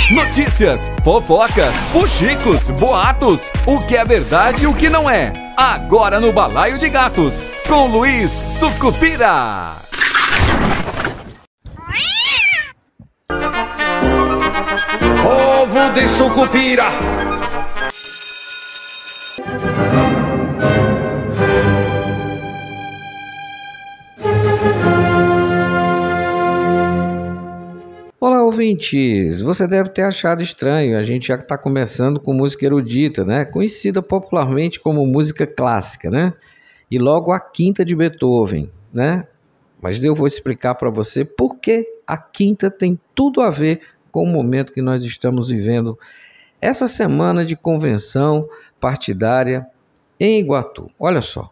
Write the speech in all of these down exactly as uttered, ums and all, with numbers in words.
Notícias, fofocas, fuxicos, boatos, o que é verdade e o que não é. Agora no Balaio de Gatos, com Luiz Sucupira. Povo de Sucupira. Olá, ouvintes! Você deve ter achado estranho, a gente já está começando com música erudita, né? Conhecida popularmente como música clássica, né? E logo a quinta de Beethoven, né? Mas eu vou explicar para você por que a quinta tem tudo a ver com o momento que nós estamos vivendo essa semana de convenção partidária em Iguatu. Olha só.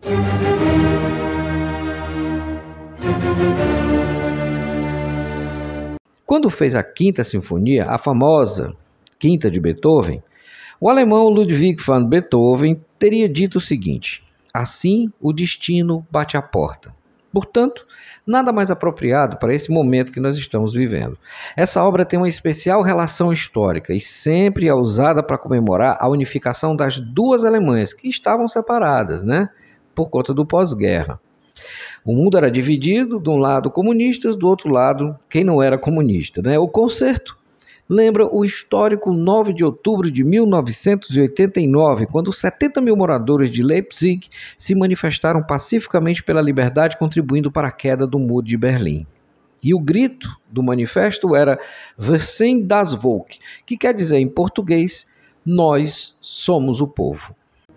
Quando fez a Quinta Sinfonia, a famosa Quinta de Beethoven, o alemão Ludwig van Beethoven teria dito o seguinte: assim o destino bate à porta. Portanto, nada mais apropriado para esse momento que nós estamos vivendo. Essa obra tem uma especial relação histórica e sempre é usada para comemorar a unificação das duas Alemanhas, que estavam separadas, né, por conta do pós-guerra. O mundo era dividido, de um lado comunistas, do outro lado quem não era comunista, né? O concerto lembra o histórico nove de outubro de mil novecentos e oitenta e nove, quando setenta mil moradores de Leipzig se manifestaram pacificamente pela liberdade, contribuindo para a queda do Muro de Berlim. E o grito do manifesto era "Wir sind das Volk", que quer dizer em português, nós somos o povo.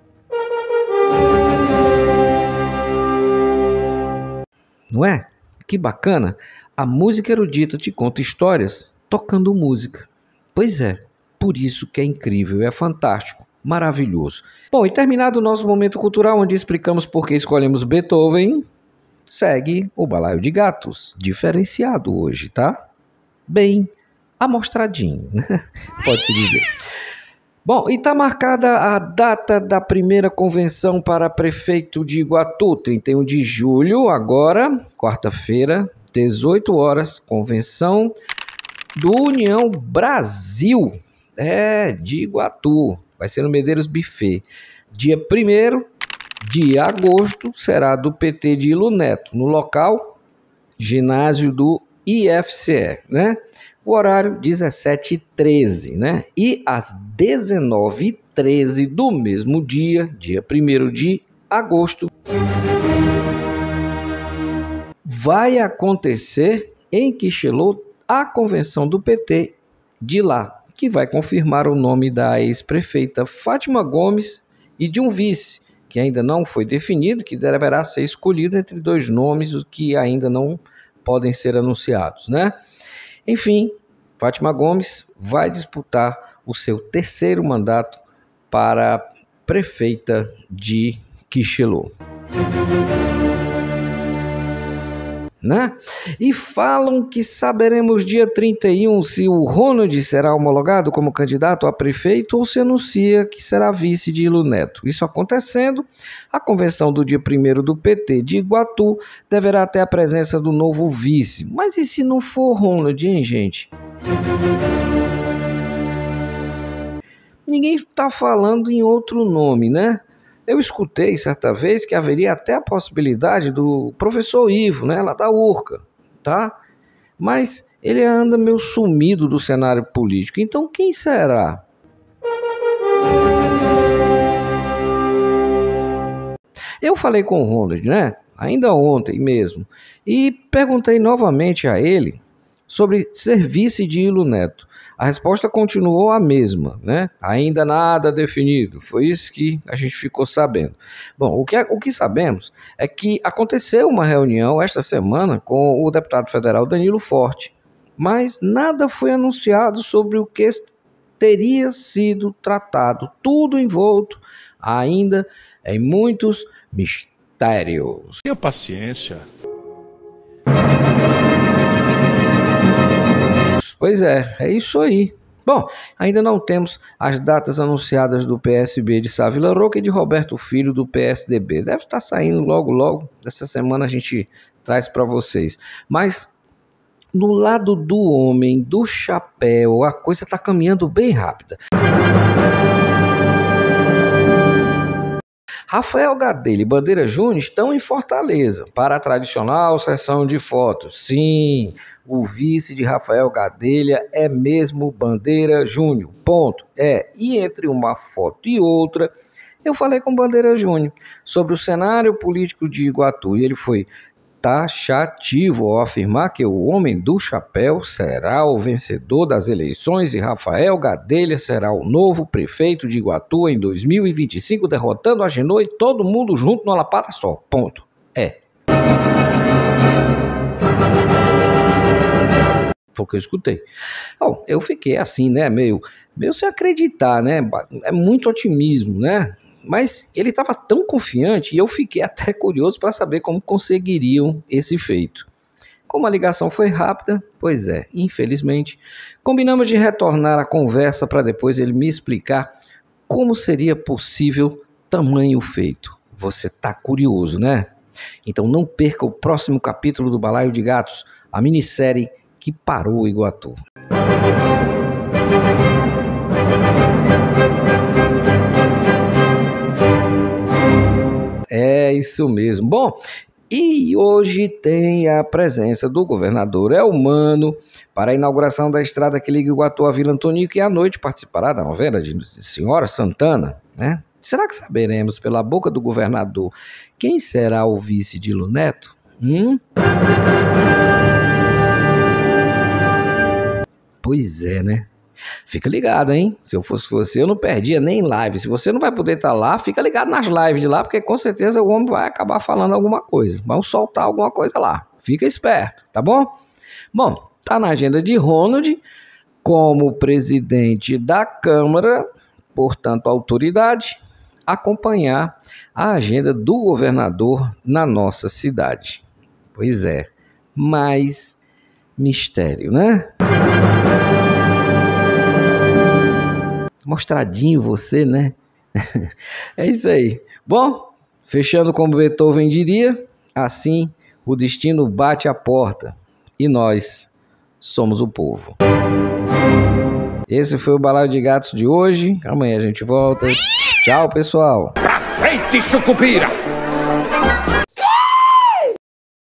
Não é? Que bacana! A música erudita te conta histórias tocando música. Pois é, por isso que é incrível, é fantástico, maravilhoso. Bom, e terminado o nosso momento cultural, onde explicamos por que escolhemos Beethoven, segue o Balaio de Gatos, diferenciado hoje, tá? Bem amostradinho, pode-se dizer. Bom, e está marcada a data da primeira convenção para prefeito de Iguatu, trinta e um de julho, agora, quarta-feira, dezoito horas, convenção do União Brasil, é, de Iguatu, vai ser no Medeiros Buffet. Dia primeiro de agosto será do P T de Ilo Neto, no local, ginásio do I F C E, né? O horário dezessete e treze, né? E às dezenove e treze do mesmo dia, dia primeiro de agosto, vai acontecer em Quixelô a convenção do P T de lá, que vai confirmar o nome da ex-prefeita Fátima Gomes e de um vice, que ainda não foi definido, que deverá ser escolhido entre dois nomes que ainda não podem ser anunciados, né? Enfim, Fátima Gomes vai disputar o seu terceiro mandato para prefeita de Quixelô. Né? E falam que saberemos dia trinta e um se o Ronald será homologado como candidato a prefeito ou se anuncia que será vice de Ilo Neto. Isso acontecendo, a convenção do dia primeiro do P T de Iguatu deverá ter a presença do novo vice. Mas e se não for Ronald, hein, gente? Ninguém está falando em outro nome, né? Eu escutei certa vez que haveria até a possibilidade do professor Ivo, né, lá da Urca, tá? Mas ele anda meio sumido do cenário político. Então quem será? Eu falei com o Ronald, né? Ainda ontem mesmo, e perguntei novamente a ele sobre ser vice de Ilo Neto. A resposta continuou a mesma, né? Ainda nada definido. Foi isso que a gente ficou sabendo. Bom, o que, o que sabemos é que aconteceu uma reunião esta semana com o deputado federal Danilo Forte, mas nada foi anunciado sobre o que teria sido tratado. Tudo envolto ainda em muitos mistérios. Tenha paciência. Pois é, é isso aí. Bom, ainda não temos as datas anunciadas do P S B de Sá Vila Roca e de Roberto Filho do P S D B. Deve estar saindo logo, logo. Essa semana a gente traz para vocês. Mas no lado do homem do chapéu, a coisa está caminhando bem rápida. Rafael Gadelha e Bandeira Júnior estão em Fortaleza para a tradicional sessão de fotos. Sim, o vice de Rafael Gadelha é mesmo Bandeira Júnior. Ponto. É, e entre uma foto e outra, eu falei com Bandeira Júnior sobre o cenário político de Iguatu e ele foi taxativo ao afirmar que o homem do chapéu será o vencedor das eleições e Rafael Gadelha será o novo prefeito de Iguatu em dois mil e vinte e cinco, derrotando Agenor e todo mundo junto numa lapada só. Ponto. É. Foi o que eu escutei. Bom, eu fiquei assim, né, meio, meio sem acreditar, né, é muito otimismo, né, mas ele estava tão confiante e eu fiquei até curioso para saber como conseguiriam esse feito. Como a ligação foi rápida, pois é, infelizmente, combinamos de retornar a conversa para depois ele me explicar como seria possível tamanho feito. Você tá curioso, né? Então não perca o próximo capítulo do Balaio de Gatos, a minissérie que parou Iguatu. É isso mesmo. Bom, e hoje tem a presença do governador Elmano para a inauguração da estrada que liga Iguatu a Vila Antonico e à noite participará da novena de Senhora Santana, né? Será que saberemos pela boca do governador quem será o vice de Luneto? Hum? Pois é, né? Fica ligado, hein? Se eu fosse você, eu não perdia nem live. Se você não vai poder estar lá, fica ligado nas lives de lá, porque com certeza o homem vai acabar falando alguma coisa. Vamos soltar alguma coisa lá. Fica esperto, tá bom? Bom, tá na agenda de Ronald como presidente da Câmara, portanto, autoridade, acompanhar a agenda do governador na nossa cidade. Pois é, mais mistério, né? Mostradinho você, né? É isso aí. Bom, fechando como Beethoven diria, assim o destino bate a porta e nós somos o povo. Esse foi o Balaio de Gatos de hoje. Amanhã a gente volta. Tchau, pessoal. Pra frente, Sucupira!